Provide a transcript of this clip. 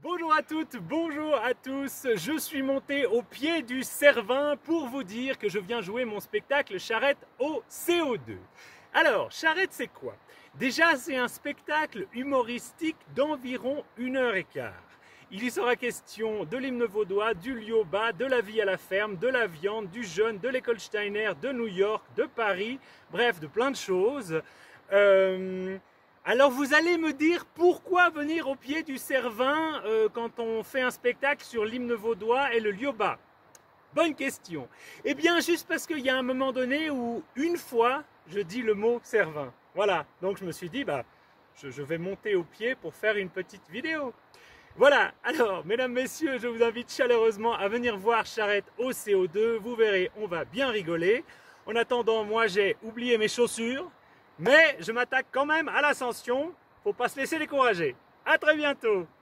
Bonjour à toutes, bonjour à tous, je suis monté au pied du Cervin pour vous dire que je viens jouer mon spectacle Charrette au CO2. Alors, Charrette c'est quoi? Déjà c'est un spectacle humoristique d'environ 1h15. Il y sera question de l'hymne vaudois, du Lioba, de la vie à la ferme, de la viande, du jeûne, de l'école Steiner, de New York, de Paris, bref de plein de choses. Alors vous allez me dire pourquoi venir au pied du Cervin quand on fait un spectacle sur l'hymne vaudois et le Lioba? Bonne question. Eh bien juste parce qu'il y a un moment donné où une fois je dis le mot Cervin. Voilà, donc je me suis dit je vais monter au pied pour faire une petite vidéo. Voilà, alors mesdames, messieurs, je vous invite chaleureusement à venir voir Charrette au CO2. Vous verrez, on va bien rigoler. En attendant, moi j'ai oublié mes chaussures. Mais je m'attaque quand même à l'ascension, faut pas se laisser décourager. À très bientôt.